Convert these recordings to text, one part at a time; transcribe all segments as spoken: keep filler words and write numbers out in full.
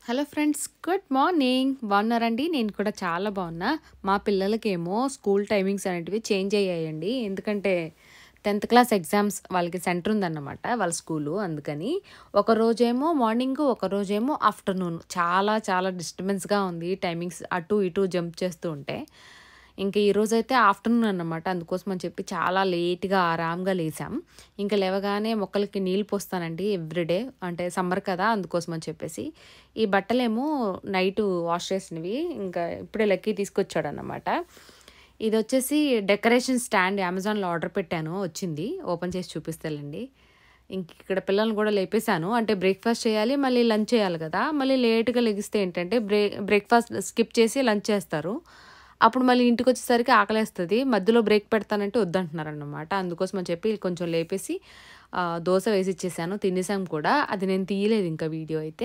Hello friends, good morning. బాగున్నారండి? నేను కూడా చాలా బాగున్నా. మా పిల్లలకేమో స్కూల్ టైమింగ్స్ అనేటివి చేంజ్ అయ్యాయండి. ఎందుకంటే టెన్త్ క్లాస్ ఎగ్జామ్స్ వాళ్ళకి సెంటర్ ఉందన్నమాట వాళ్ళ స్కూలు. అందుకని ఒకరోజేమో మార్నింగ్, ఒకరోజేమో ఆఫ్టర్నూన్. చాలా చాలా డిస్టర్బెన్స్గా ఉంది టైమింగ్స్, అటు ఇటు జంప్ చేస్తూ ఉంటే. ఇంక ఈరోజైతే ఆఫ్టర్నూన్ అన్నమాట. అందుకోసం అని చెప్పి చాలా లేట్గా ఆరాంగా లేసాం. ఇంకా లేవగానే మొక్కలకి నీళ్ళు పోస్తానండి ఎవ్రీడే. అంటే సమ్మర్ కదా, అందుకోసం అని చెప్పేసి. ఈ బట్టలేమో నైట్ వాష్ చేసినవి ఇంకా ఇప్పుడే లక్కీ తీసుకొచ్చాడనమాట. ఇది వచ్చేసి డెకరేషన్ స్టాండ్ అమెజాన్లో ఆర్డర్ పెట్టాను, వచ్చింది. ఓపెన్ చేసి చూపిస్తానండి. ఇంక ఇక్కడ పిల్లల్ని కూడా లేపేశాను. అంటే బ్రేక్ఫాస్ట్ చేయాలి, మళ్ళీ లంచ్ చేయాలి కదా. మళ్ళీ లేట్గా లెగిస్తే ఏంటంటే బ్రే బ్రేక్ఫాస్ట్ స్కిప్ చేసి లంచ్ చేస్తారు. అప్పుడు మళ్ళీ ఇంటికి వచ్చేసరికి ఆకలేస్తుంది. మధ్యలో బ్రేక్ పెడతానంటే వద్దంటున్నారన్నమాట. అందుకోసం అని చెప్పి కొంచెం లేపేసి ఆ, దోశ వేసి ఇచ్చేసాను. తినేసాం కూడా. అది నేను తీయలేదు ఇంకా వీడియో అయితే.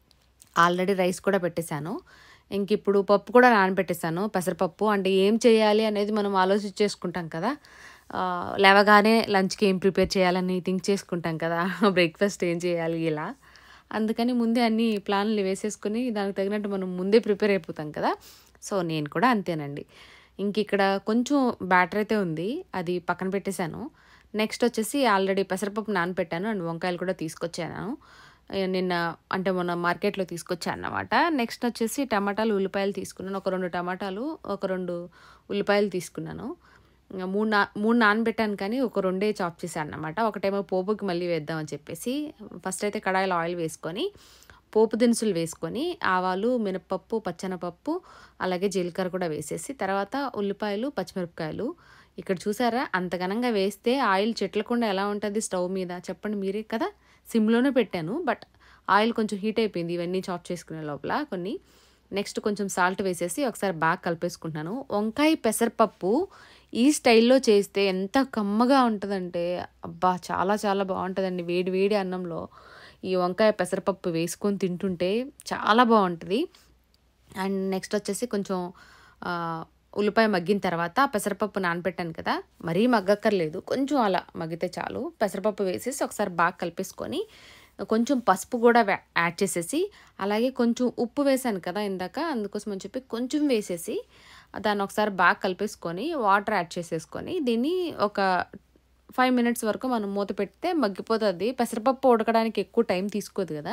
ఆల్రెడీ రైస్ కూడా పెట్టేశాను. ఇంక ఇప్పుడు పప్పు కూడా నానబెట్టేశాను, పెసరపప్పు. అంటే ఏం చేయాలి అనేది మనం ఆలోచించేసుకుంటాం కదా. ఆ, లేవగానే లంచ్కి ఏం ప్రిపేర్ చేయాలని థింక్ చేసుకుంటాం కదా. బ్రేక్ఫాస్ట్ ఏం చేయాలి ఇలా. అందుకని ముందే అన్ని ప్లాన్లు వేసేసుకుని దానికి తగినట్టు మనం ముందే ప్రిపేర్ అయిపోతాం కదా. సో నేను కూడా అంతేనండి. ఇంక ఇక్కడ కొంచెం బ్యాటర్ అయితే ఉంది, అది పక్కన పెట్టేశాను. నెక్స్ట్ వచ్చేసి ఆల్రెడీ పెసరపప్పు నానబెట్టాను అండ్ వంకాయలు కూడా తీసుకొచ్చాను. ఏ, నిన్న అంటే మొన్న మార్కెట్లో తీసుకొచ్చాను అన్నమాట. నెక్స్ట్ వచ్చేసి టమాటాలు, ఉల్లిపాయలు తీసుకున్నాను. ఒక రెండు టమాటాలు, ఒక రెండు ఉల్లిపాయలు తీసుకున్నాను. ఇంక మూడు నా మూడు నానబెట్టాను, కానీ ఒక రెండే చాప్ చేశాను అన్నమాట. ఒకటేమో పోపుకి మళ్ళీ వేద్దామని చెప్పేసి ఫస్ట్ అయితే కడాయిలో ఆయిల్ వేసుకొని పోపు దినుసులు వేసుకొని ఆవాలు, మినపప్పు, పచ్చెనపప్పు, అలాగే జీలకర్ర కూడా వేసేసి తర్వాత ఉల్లిపాయలు, పచ్చిమిరపకాయలు. ఇక్కడ చూసారా అంత ఘనంగా వేస్తే ఆయిల్ చెట్లకుండా ఎలా ఉంటుంది స్టవ్ మీద చెప్పండి మీరే కదా. సిమ్లోనే పెట్టాను, బట్ ఆయిల్ కొంచెం హీట్ అయిపోయింది ఇవన్నీ చాప్ చేసుకునే లోపల కొన్ని. నెక్స్ట్ కొంచెం సాల్ట్ వేసేసి ఒకసారి బాగా కలిపేసుకుంటున్నాను. వంకాయ పెసరపప్పు ఈ స్టైల్లో చేస్తే ఎంత కమ్మగా ఉంటుందంటే అబ్బా, చాలా చాలా బాగుంటుందండి. వేడి వేడి అన్నంలో ఈ వంకాయ పెసరపప్పు వేసుకొని తింటుంటే చాలా బాగుంటుంది. అండ్ నెక్స్ట్ వచ్చేసి కొంచెం ఆ, ఉల్లిపాయ మగ్గిన తర్వాత పెసరపప్పు నానబెట్టాను కదా, మరీ మగ్గక్కర్లేదు, కొంచెం అలా మగ్గితే చాలు. పెసరపప్పు వేసేసి ఒకసారి బాగా కలిపేసుకొని కొంచెం పసుపు కూడా వే- యాడ్ చేసేసి, అలాగే కొంచెం ఉప్పు వేసాను కదా ఇందాక, అందుకోసం అని చెప్పి కొంచెం వేసేసి దాన్ని ఒకసారి బాగా కలిపేసుకొని వాటర్ యాడ్ చేసేసుకొని దీన్ని ఒక ఫైవ్ మినిట్స్ వరకు మనం మూత పెడితే మగ్గిపోతుంది. పెసరపప్పు ఉడకడానికి ఎక్కువ టైం తీసుకోదు కదా,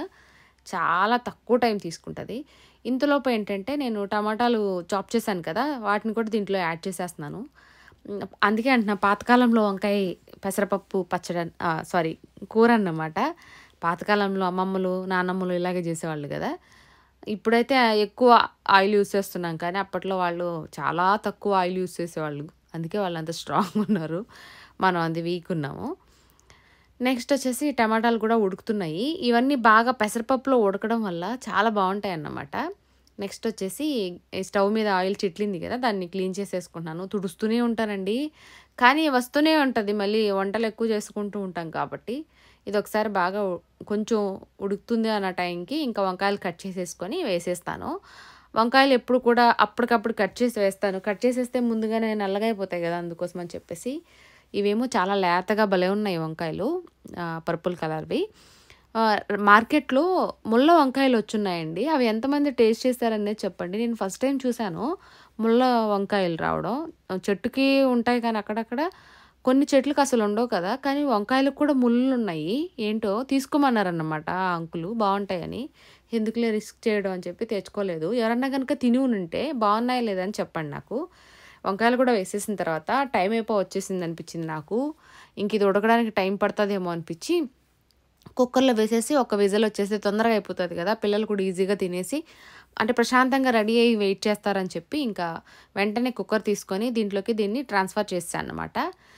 చాలా తక్కువ టైం తీసుకుంటుంది. ఇంతలోపు ఏంటంటే నేను టమాటాలు చాప్ చేశాను కదా, వాటిని కూడా దీంట్లో యాడ్ చేసేస్తున్నాను. ఉమ్, అందుకే అంటున్నా పాతకాలంలో వంకాయ పెసరపప్పు పచ్చడి, సారీ కూర అన్నమాట. పాతకాలంలో అమ్మమ్మలు, నానమ్మలు ఇలాగే చేసేవాళ్ళు కదా. ఇప్పుడైతే ఎక్కువ ఆయిల్ యూస్ చేస్తున్నాం, కానీ అప్పట్లో వాళ్ళు చాలా తక్కువ ఆయిల్ యూస్ చేసేవాళ్ళు. అందుకే వాళ్ళు అంత స్ట్రాంగ్ ఉన్నారు, మనం అంత వీక్ ఉన్నాము. నెక్స్ట్ వచ్చేసి టమాటాలు కూడా ఉడుకుతున్నాయి. ఇవన్నీ బాగా పెసరపప్పులో ఉడకడం వల్ల చాలా బాగుంటాయి అన్నమాట. నెక్స్ట్ వచ్చేసి ఈ స్టవ్ మీద ఆయిల్ చిట్లింది కదా, దాన్ని క్లీన్ చేసేసుకుంటున్నాను. తుడుస్తూనే ఉంటానండి, కానీ వస్తూనే ఉంటుంది. మళ్ళీ వంటలు ఎక్కువ చేసుకుంటూ ఉంటాం కాబట్టి ఇది ఒకసారి బాగా ఉ- కొంచెం ఉడుకుతుంది అన్న టైంకి ఇంకా వంకాయలు కట్ చేసేసుకొని వేసేస్తాను. వంకాయలు ఎప్పుడు కూడా అప్పటికప్పుడు కట్ చేసి వేస్తాను. కట్ చేసేస్తే ముందుగానే నల్లగా అయిపోతాయి కదా, అందుకోసం అని చెప్పేసి. ఇవేమో చాలా లేతగా భలే ఉన్నాయి వంకాయలు, పర్పుల్ కలర్వి. ఆ, మార్కెట్లో ముళ్ళ వంకాయలు వచ్చున్నాయండి. అవి ఎంతమంది టేస్ట్ చేశారనేది చెప్పండి. నేను ఫస్ట్ టైం చూశాను ముళ్ళ వంకాయలు రావడం. ఆ, చెట్టుకి ఉంటాయి కానీ అక్కడక్కడ కొన్ని చెట్లకు అసలు ఉండవు కదా, కానీ వంకాయలకు కూడా ముళ్ళు ఉన్నాయి. ఏంటో తీసుకోమన్నారన్నమాట ఆ అంకులు, బాగుంటాయని. ఎందుకులే రిస్క్ చేయడం అని చెప్పి తెచ్చుకోలేదు. ఎవరన్నా కనుక తిని ఉంటే బాగున్నాయా లేదని చెప్పండి నాకు. వంకాయలు కూడా వేసేసిన తర్వాత టైం అయిపో వచ్చేసింది అనిపించింది నాకు. ఇంక ఇది ఉడకడానికి టైం పడుతుందేమో అనిపించి కుక్కర్లో వేసేసి ఒక విజిల్ వచ్చేసి తొందరగా అయిపోతుంది కదా, పిల్లలు కూడా ఈజీగా తినేసి అంటే ప్రశాంతంగా రెడీ అయ్యి వెయిట్ చేస్తారని చెప్పి ఇంకా వెంటనే కుక్కర్ తీసుకొని దీంట్లోకి దీన్ని ట్రాన్స్ఫర్ చేస్తాను అనమాట.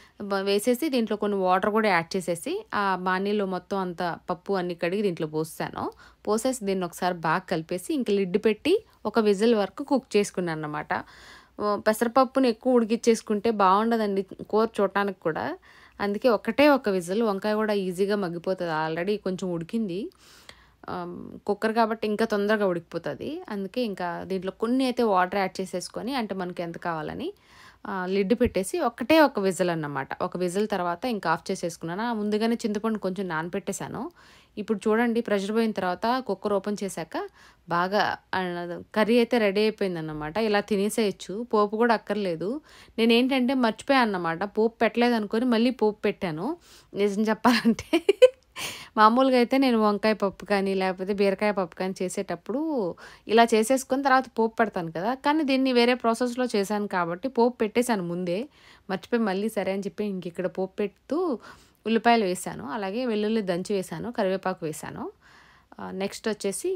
వేసేసి దీంట్లో కొన్ని వాటర్ కూడా యాడ్ చేసేసి ఆ బాణీలో మొత్తం అంత పప్పు అన్ని కడిగి దీంట్లో పోసాను. పోసేసి దీన్ని ఒకసారి బాగా కలిపేసి ఇంక లిడ్ పెట్టి ఒక విజిల్ వరకు కుక్ చేసుకున్నాను అనమాట. పెసరపప్పుని ఎక్కువ ఉడికిచ్చేసుకుంటే బాగుండదండి కూర చూడటానికి కూడా. అందుకే ఒకటే ఒక విజిల్, వంకాయ కూడా ఈజీగా మగ్గిపోతుంది, ఆల్రెడీ కొంచెం ఉడికింది. ఆమ్, కుక్కర్ కాబట్టి ఇంకా తొందరగా ఉడికిపోతుంది. అందుకే ఇంకా దీంట్లో కొన్ని అయితే వాటర్ యాడ్ చేసేసుకొని, అంటే మనకి ఎంత కావాలని లిడ్ పెట్టేసి ఒకటే ఒక విజిల్ అన్నమాట. ఒక విజిల్ తర్వాత ఇంకా ఆఫ్ చేసేసుకున్నాను. ముందుగానే చింతపండు కొంచెం నానబెట్టేశాను. ఇప్పుడు చూడండి ప్రెషర్ పోయిన తర్వాత కుక్కర్ ఓపెన్ చేశాక బాగా కర్రీ అయితే రెడీ అయిపోయిందన్నమాట. ఇలా తినేసేయచ్చు, పోపు కూడా అక్కర్లేదు. నేనేంటంటే మర్చిపోయాను అన్నమాట, పోపు పెట్టలేదు అనుకొని మళ్ళీ పోపు పెట్టాను. నిజం చెప్పాలంటే మామూలుగా అయితే నేను వంకాయ పప్పు కానీ లేకపోతే బీరకాయ పప్పు కానీ చేసేటప్పుడు ఇలా చేసేసుకొని తర్వాత పోపు పెడతాను కదా. కానీ దీన్ని వేరే ప్రాసెస్లో చేశాను కాబట్టి పోపు పెట్టేశాను ముందే, మర్చిపోయి మళ్ళీ సరే అని చెప్పి ఇంక ఇక్కడ పోపు పెడుతూ ఉల్లిపాయలు వేసాను, అలాగే వెల్లుల్లి దంచి వేసాను, కరివేపాకు వేసాను. నెక్స్ట్ వచ్చేసి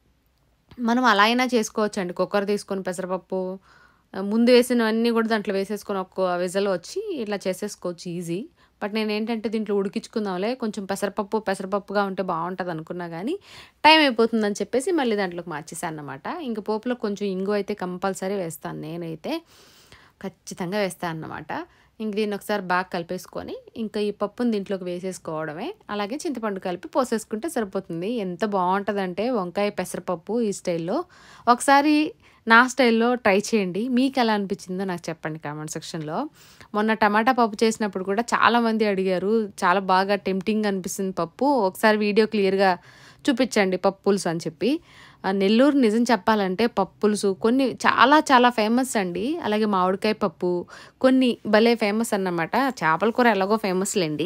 మనం అలా అయినా చేసుకోవచ్చు అండి. కుక్కర్ తీసుకొని పెసరపప్పు ముందు వేసినవన్నీ కూడా దాంట్లో వేసేసుకొని ఒక్క విజల్ వచ్చి ఇట్లా చేసేసుకోవచ్చు ఈజీ. బట్ నేను ఏంటంటే దీంట్లో ఉడికించుకుందాంలే, కొంచెం పెసరపప్పు పెసరపప్పుగా ఉంటే బాగుంటుంది అనుకున్నా కానీ టైం అయిపోతుందని చెప్పేసి మళ్ళీ దాంట్లోకి మార్చేసాను అన్నమాట. ఇంక పోపులో కొంచెం ఇంగు అయితే కంపల్సరీ వేస్తాను, నేనైతే ఖచ్చితంగా వేస్తాను అన్నమాట. ఇంక దీన్ని ఒకసారి బాగా కలిపేసుకొని ఇంకా ఈ పప్పుని దీంట్లోకి వేసేసుకోవడమే, అలాగే చింతపండు కలిపి పోసేసుకుంటే సరిపోతుంది. ఎంత బాగుంటుందంటే వంకాయ పెసరపప్పు ఈ స్టైల్లో. ఒకసారి నా స్టైల్లో ట్రై చేయండి, మీకు ఎలా అనిపించిందో నాకు చెప్పండి కామెంట్ సెక్షన్లో. మొన్న టమాటా పప్పు చేసినప్పుడు కూడా చాలామంది అడిగారు, చాలా బాగా టెంప్టింగ్ అనిపిస్తుంది పప్పు, ఒకసారి వీడియో క్లియర్గా చూపించండి పప్పు పులుసు అని చెప్పి. నెల్లూరు నిజం చెప్పాలంటే పప్పు పులుసు కొన్ని చాలా చాలా ఫేమస్ అండి. అలాగే మామిడికాయ పప్పు కొన్ని భలే ఫేమస్ అన్నమాట. చేపల కూర ఎలాగో ఫేమస్లేండి.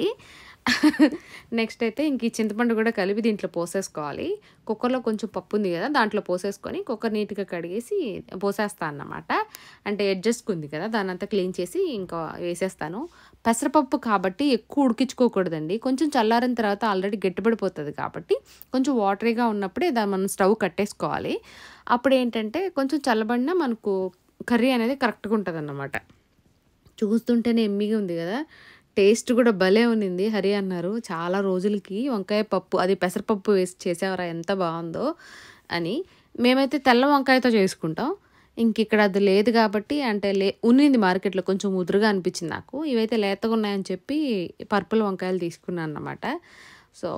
నెక్స్ట్ అయితే ఇంక ఈ చింతపండు కూడా కలిపి దీంట్లో పోసేసుకోవాలి. కుక్కర్లో కొంచెం పప్పు ఉంది కదా, దాంట్లో పోసేసుకొని కుక్కర్ నీట్గా కడిగేసి పోసేస్తాను అన్నమాట. అంటే అడ్జస్ట్ ఉంది కదా, దాన్ని అంతా క్లీన్ చేసి ఇంకా వేసేస్తాను. పెసరపప్పు కాబట్టి ఎక్కువ ఉడికించుకోకూడదండి, కొంచెం చల్లారిన తర్వాత ఆల్రెడీ గట్టిపడిపోతుంది కాబట్టి కొంచెం వాటరీగా ఉన్నప్పుడే దాన్ని మనం స్టవ్ కట్టేసుకోవాలి. అప్పుడు ఏంటంటే కొంచెం చల్లబడినా మనకు కర్రీ అనేది కరెక్ట్గా ఉంటుంది అన్నమాట. చూస్తుంటేనే ఎమ్మిగా ఉంది కదా, టేస్ట్ కూడా భలే ఉన్నింది. హరి అన్నారు చాలా రోజులకి వంకాయ పప్పు అది పెసరపప్పు వేసి చేసేవారా ఎంత బాగుందో అని. మేమైతే తెల్ల వంకాయతో చేసుకుంటాం, ఇంక ఇక్కడ అది లేదు కాబట్టి అంటే లే ఉన్నింది మార్కెట్లో, కొంచెం ముదురుగా అనిపించింది నాకు. ఇవైతే లేతగా ఉన్నాయని చెప్పి పర్పుల్ వంకాయలు తీసుకున్నాను అన్నమాట. సో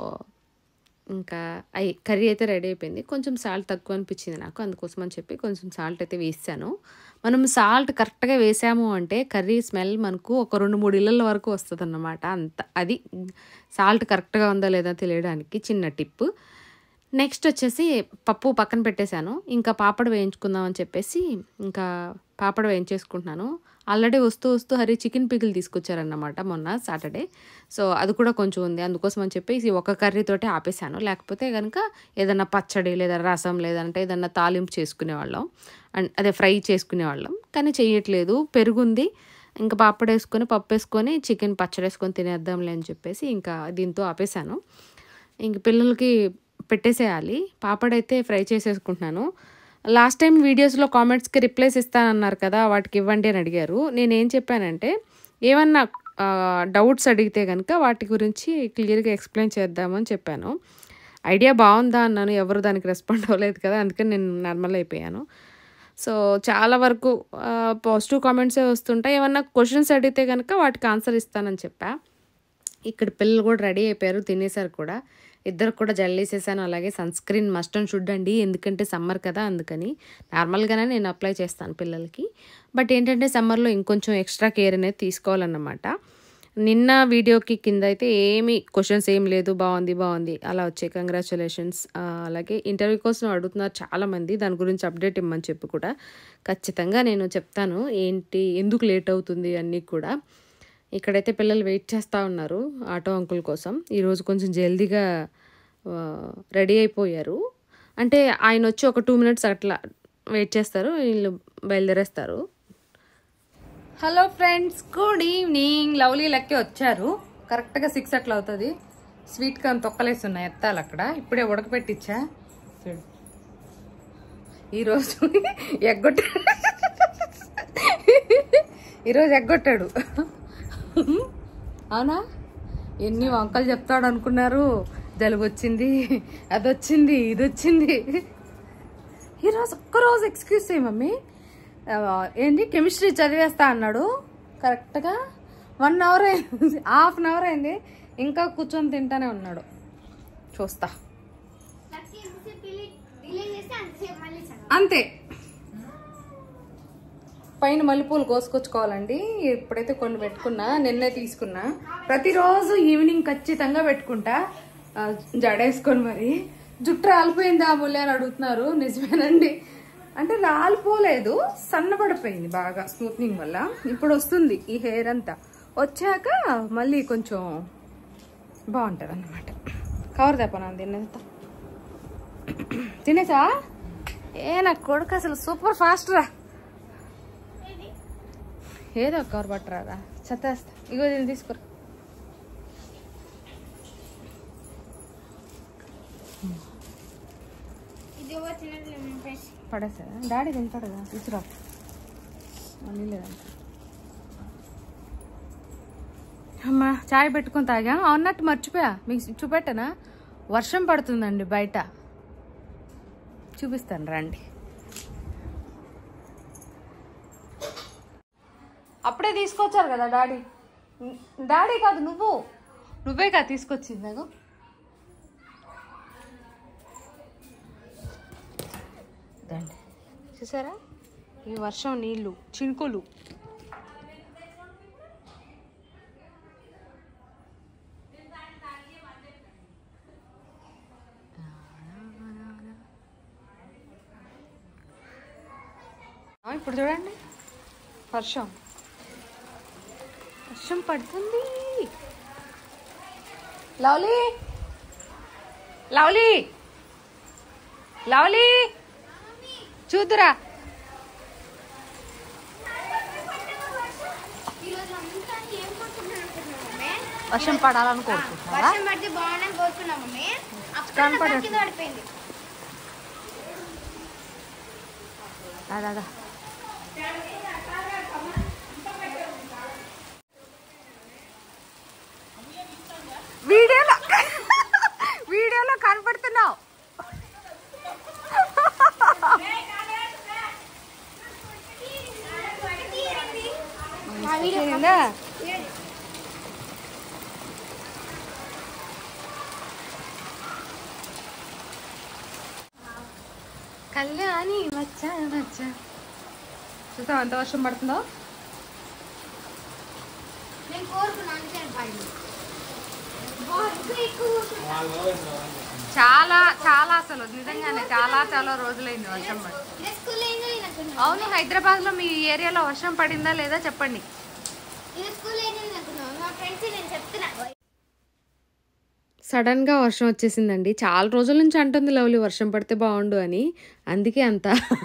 ఇంకా అయి కర్రీ అయితే రెడీ అయిపోయింది. కొంచెం సాల్ట్ తక్కువ అనిపించింది నాకు, అందుకోసం అని చెప్పి కొంచెం సాల్ట్ అయితే వేసాను. మనం సాల్ట్ కరెక్ట్గా వేసాము అంటే కర్రీ స్మెల్ మనకు ఒక రెండు మూడు ఇళ్ళల వరకు వస్తుంది అన్నమాట. అంత అది సాల్ట్ కరెక్ట్గా ఉందా లేదా తెలియడానికి చిన్న టిప్. నెక్స్ట్ వచ్చేసి పప్పు పక్కన పెట్టేశాను, ఇంకా పాపడ వేయించుకుందాం అని చెప్పేసి ఇంకా పాపడ వేయించేసుకుంటున్నాను. ఆల్రెడీ వస్తూ వస్తూ హరి చికెన్ పికిల్ తీసుకొచ్చారన్నమాట మొన్న సాటర్డే. సో అది కూడా కొంచెం ఉంది, అందుకోసం అని చెప్పేసి ఒక కర్రీతోటే ఆపేశాను. లేకపోతే కనుక ఏదన్నా పచ్చడి లేదా రసం లేదంటే ఏదన్నా తాలింపు చేసుకునేవాళ్ళం, అండ్ అదే ఫ్రై చేసుకునేవాళ్ళం, కానీ చెయ్యట్లేదు. పెరుగుంది, ఇంకా పాపడ వేసుకొని పప్పు వేసుకొని చికెన్ పచ్చడి వేసుకొని తినేద్దాంలే అని చెప్పేసి ఇంకా దీంతో ఆపేశాను. ఇంక పిల్లలకి పెట్టేసేయాలి. పాపడైతే ఫ్రై చేసేసుకుంటున్నాను. లాస్ట్ టైం వీడియోస్లో కామెంట్స్కి రిప్లైస్ ఇస్తానన్నారు కదా, వాటికి ఇవ్వండి అని అడిగారు. నేనేం చెప్పానంటే ఏమన్నా డౌట్స్ అడిగితే కనుక వాటి గురించి క్లియర్గా ఎక్స్ప్లెయిన్ చేద్దామని చెప్పాను. ఐడియా బాగుందా అన్నాను, ఎవరు దానికి రెస్పాండ్ అవ్వలేదు కదా, అందుకని నేను నార్మల్ అయిపోయాను. సో చాలా వరకు పాజిటివ్ కామెంట్సే వస్తుంటాయి. ఏమన్నా క్వశ్చన్స్ అడిగితే కనుక వాటికి ఆన్సర్ ఇస్తానని చెప్పా. ఇక్కడ పిల్లలు కూడా రెడీ అయిపోయారు, తినేసారు కూడా. ఇద్దరు కూడా జల్లేసేసాను. అలాగే sunscreen must and should అండి, ఎందుకంటే సమ్మర్ కదా, అందుకని నార్మల్గానే నేను అప్లై చేస్తాను పిల్లలకి. బట్ ఏంటంటే సమ్మర్లో ఇంకొంచెం ఎక్స్ట్రా కేర్ అనేది తీసుకోవాలన్నమాట. నిన్న వీడియోకి కింద అయితే ఏమీ క్వశ్చన్స్ ఏం లేదు, బాగుంది బాగుంది అలా వచ్చాయి, కంగ్రాచులేషన్స్. అలాగే ఇంటర్వ్యూ కోసం అడుగుతున్నారు చాలామంది, దాని గురించి అప్డేట్ ఇమ్మని చెప్పి కూడా ఖచ్చితంగా నేను చెప్తాను ఏంటి ఎందుకు లేట్ అవుతుంది అన్నీ కూడా. ఇక్కడైతే పిల్లలు వెయిట్ చేస్తూ ఉన్నారు ఆటో అంకుల్ కోసం. ఈరోజు కొంచెం జల్దీగా రెడీ అయిపోయారు, అంటే ఆయన వచ్చి ఒక టూ మినిట్స్ అట్లా వెయిట్ చేస్తారు, వీళ్ళు బయలుదేరేస్తారు. Hello friends, good evening. Lovely Lucky వచ్చారు, కరెక్ట్గా సిక్స్ అట్లా అవుతుంది. స్వీట్ కార్న్ తొక్కలేసి ఉన్నాయి ఎత్తాలి అక్కడ, ఇప్పుడే ఉడకపెట్టించా. ఈరోజు ఎగ్గొట్టాడు ఈరోజు ఎగ్గొట్టాడు అవునా, ఎన్ని వంకలు చెప్తాడు అనుకున్నారు. జలుబు వచ్చింది, అది వచ్చింది, ఇది వచ్చింది. ఈరోజు ఒక్కరోజు ఎక్స్క్యూజ్ చేయి మమ్మీ, ఏంటి కెమిస్ట్రీ చదివేస్తా అన్నాడు. కరెక్ట్గా వన్ అవర్ అయింది, హాఫ్ అన్ అవర్ అయింది, ఇంకా కూర్చొని తింటానే ఉన్నాడు. చూస్తా అంతే. పైన మల్లెపూలు కోసుకొచ్చుకోవాలండి. ఇప్పుడైతే కొన్ని పెట్టుకున్నా, నిన్నే తీసుకున్నా. ప్రతిరోజు ఈవినింగ్ ఖచ్చితంగా పెట్టుకుంటా జడేసుకొని. మరి జుట్టు రాలిపోయిందా అమూల్య అని అడుగుతున్నారు. నిజమేనండి, అంటే రాలిపోలేదు, సన్నపడిపోయింది బాగా స్మూత్నింగ్ వల్ల. ఇప్పుడు వస్తుంది ఈ హెయిర్ అంతా, వచ్చాక మళ్ళీ కొంచెం బాగుంటుంది అన్నమాట. కవర్ తెప్పనా తినేస్తా, తినేసా? ఏ నా కొడుకు అసలు సూపర్ ఫాస్ట్ రా. ఏదో ఒక కవర్ పట్టరాదా, చెత్తేస్తా. ఇగో దీన్ని తీసుకురా. పడేసా డాడీ తింటాడు కదా, తీసుకురా. మళ్ళీ లేదంట. అమ్మా చాయ్ పెట్టుకొని తాగా. అన్నట్టు మర్చిపోయా, మీకు చూపెట్టనా? వర్షం పడుతుందండి బయట, చూపిస్తాను రండి. అప్పుడే తీసుకొచ్చారు కదా డాడీ. డాడీ కాదు, నువ్వు నువ్వే కదా తీసుకొచ్చింది. నాకు దండి, చూసారా ఈ వర్షం నీళ్ళు చినుకులు. ఇప్పుడు చూడండి వర్షం వర్షం పడుతుంది. లవ్లీ లవ్లీ లవ్లీ చూద్దురా. వర్షం పడాలని కోరుకుంటున్నారా? అదా వీడియోలో వీడియోలో కనపడుతున్నావు. కళ్యాణి వచ్చా వచ్చా. చూసావు ఎంత వర్షం పడుతుందో. చాలా చాలా అసలు నిజంగానే చాలా చాలా రోజులైంది వర్షం పడి. అవును, హైదరాబాద్ లో మీ ఏరియాలో వర్షం పడిందా లేదా చెప్పండి. సడన్ గా వర్షం వచ్చేసిందండి. చాలా రోజుల నుంచి అంటుంది లవ్లీ వర్షం పడితే బాగుండు అని. అందుకే అంత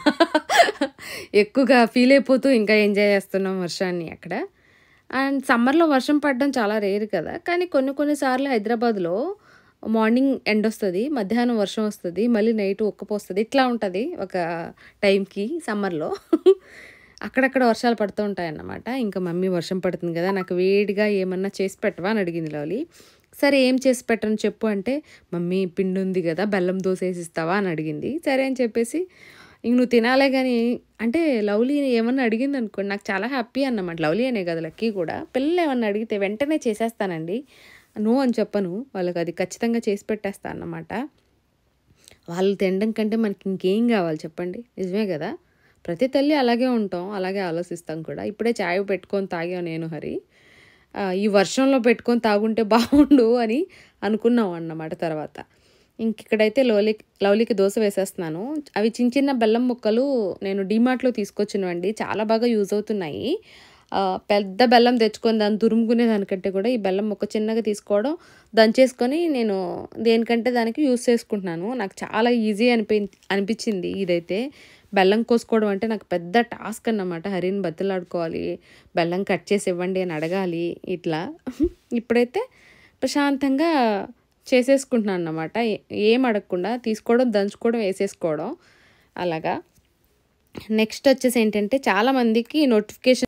ఎక్కువగా ఫీల్ అయిపోతూ ఇంకా ఎంజాయ్ చేస్తున్నాం వర్షాన్ని అక్కడ. అండ్ సమ్మర్లో వర్షం పడడం చాలా రేర్ కదా, కానీ కొన్ని కొన్నిసార్లు హైదరాబాద్లో మార్నింగ్ ఎండ్ వస్తుంది, మధ్యాహ్నం వర్షం వస్తుంది, మళ్ళీ నైట్ ఉక్కపోస్తుంది. ఇట్లా ఉంటుంది ఒక టైంకి సమ్మర్లో. అక్కడక్కడ వర్షాలు పడుతూ ఉంటాయన్నమాట. ఇంకా మమ్మీ వర్షం పడుతుంది కదా, నాకు వేడిగా ఏమన్నా చేసి పెట్టవా అని అడిగింది లవ్లీ. సరే ఏం చేసి పెట్టను చెప్పు అంటే, మమ్మీ పిండి ఉంది కదా బెల్లం దోశ వేసి ఇస్తావా అని అడిగింది. సరే అని చెప్పేసి ఇంక నువ్వు తినాలే కానీ అంటే లవ్లీ ఏమన్నా అడిగింది అనుకోండి నాకు చాలా హ్యాపీ అన్నమాట. లవ్లీ అనే కదా లక్కీ కూడా. పిల్లలు ఏమన్నా అడిగితే వెంటనే చేసేస్తానండి, నో అని చెప్పను. వాళ్ళకి అది ఖచ్చితంగా చేసి పెట్టేస్తాను అన్నమాట. వాళ్ళు తినడం కంటే మనకి ఇంకేం కావాలి చెప్పండి, నిజమే కదా. ప్రతి తల్లి అలాగే ఉంటాం, అలాగే ఆలోచిస్తాం కూడా. ఇప్పుడే చాయ్ పెట్టుకొని తాగాం నేను హరి. ఈ వర్షంలో పెట్టుకొని తాగుంటే బాగుండు అని అనుకున్నాం అన్నమాట. తర్వాత ఇంక ఇక్కడైతే లవ్లీ లవ్లీకి దోశ వేసేస్తున్నాను. అవి చిన్న చిన్న బెల్లం ముక్కలు నేను డీమార్ట్లో తీసుకొచ్చినవండి, చాలా బాగా యూజ్ అవుతున్నాయి. పెద్ద బెల్లం తెచ్చుకొని దాన్ని తురుముకునే దానికంటే కూడా ఈ బెల్లం ముక్క చిన్నగా తీసుకోవడం, దంచేసుకొని నేను దేనికంటే దానికి యూజ్ చేసుకుంటున్నాను. నాకు చాలా ఈజీ అనిపి అనిపించింది ఇదైతే. బెల్లం కోసుకోవడం అంటే నాకు పెద్ద టాస్క్ అన్నమాట. హరిని బతులాడుకోవాలి, బెల్లం కట్ చేసి ఇవ్వండి అని అడగాలి ఇట్లా. ఇప్పుడైతే ప్రశాంతంగా చేసేసుకుంటున్నాను అన్నమాట, ఏం అడగకుండా తీసుకోవడం, దంచుకోవడం, వేసేసుకోవడం అలాగా. నెక్స్ట్ వచ్చేసి ఏంటంటే చాలామందికి నోటిఫికేషన్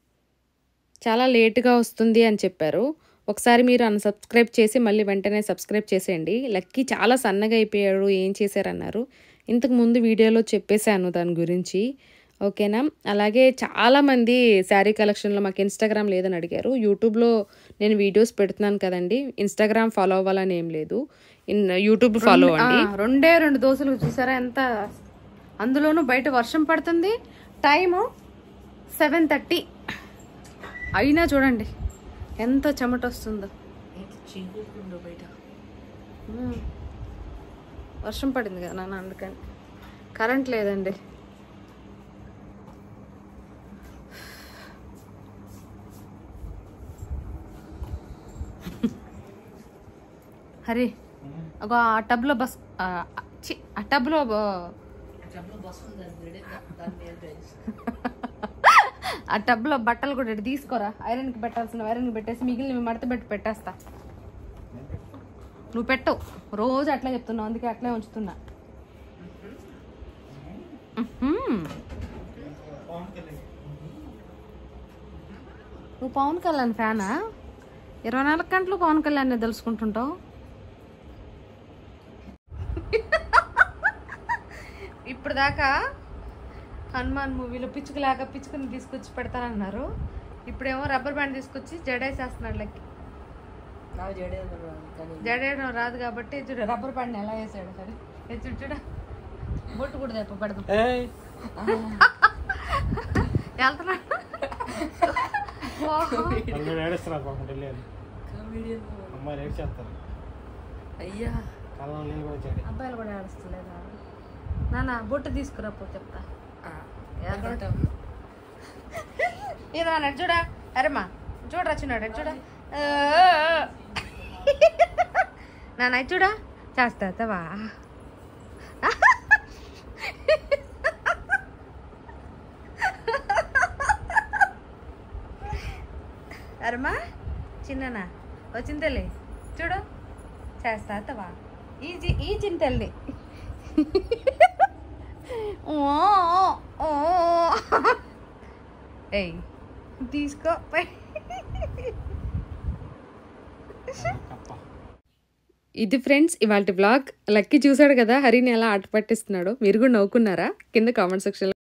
చాలా లేట్గా వస్తుంది అని చెప్పారు. ఒకసారి మీరు అన్సబ్స్క్రైబ్ చేసి మళ్ళీ వెంటనే సబ్స్క్రైబ్ చేసేయండి. లక్కీ చాలా సన్నగా అయిపోయాడు, ఏం చేశారన్నారు. ఇంతకు ముందు వీడియోలో చెప్పేశాను దాని గురించి, ఓకేనా. అలాగే చాలామంది శారీ కలెక్షన్లో మాకు ఇన్స్టాగ్రామ్ లేదని అడిగారు. యూట్యూబ్లో నేను వీడియోస్ పెడుతున్నాను కదండి, ఇన్స్టాగ్రామ్ ఫాలో అవ్వాలని ఏం లేదు, ఇన్ యూట్యూబ్ ఫాలో అండి. రెండే రెండు దోశలు చూసారా ఎంత, అందులోనూ బయట వర్షం పడుతుంది. టైము సెవెన్ థర్టీ అయినా చూడండి ఎంత చెమట వస్తుందో. బయట వర్షం పడింది కదా నాన్న, అందుకని. కరెంట్ లేదండి. హరి అగో ఆ టబ్లో బస్, ఆ టబ్లో ఆ టబ్లో బట్టలు కూడా తీసుకోరా, ఐరన్కి పెట్టాల్సిన ఐరన్కి పెట్టేసి మిగిలిన మడత పెట్టి పెట్టేస్తా. నువ్వు పెట్టవు, రోజు అట్లా చెప్తున్నావు, అందుకే అట్లే ఉంచుతున్నా. నువ్వు పవన్ కళ్యాణ్ ఫ్యానా? ఇరవై నాలుగు గంటలు పవన్ కళ్యాణ్ తెలుసుకుంటుంటావు. ఇప్పుడు దాకా హనుమాన్ మూవీలో పిచ్చుకులాగా పిచ్చుకుని తీసుకొచ్చి పెడతానన్నారు. ఇప్పుడేమో రబ్బర్ బ్యాండ్ తీసుకొచ్చి జడేసేస్తున్నాడు. లెక్కి జడేయడం రాదు కాబట్టి చూడు రబ్బర్ బ్యాండ్ ఎలా వేసాడు. సరే చూడు చూడ, బొట్టు కూడా తెప్ప పెడదాం. వెళ్తున్నాడు అయ్యా, అబ్బాయిలు కూడా ఏడుస్తలేదా నాన్న? బొట్టు తీసుకురాపో చెప్తా. ఏదో అన్నాడు చూడా. అరేమ్మా చూడరా చిన్నాడు చూడా నాన్న చూడా చేస్తావా? అరమా చిన్ననా వచ్చిందలే చూడు చేస్తావా? ఈ ఈ చింతల్ని ఏయ్ తీసుకో. ఇది ఫ్రెండ్స్ ఇవాళ వ్లాగ్. లక్కీ చూసాడు కదా హరిని ఎలా ఆట పట్టిస్తున్నాడో. మీరు కూడా నవ్వుకున్నారా? కింద కామెంట్ సెక్షన్లో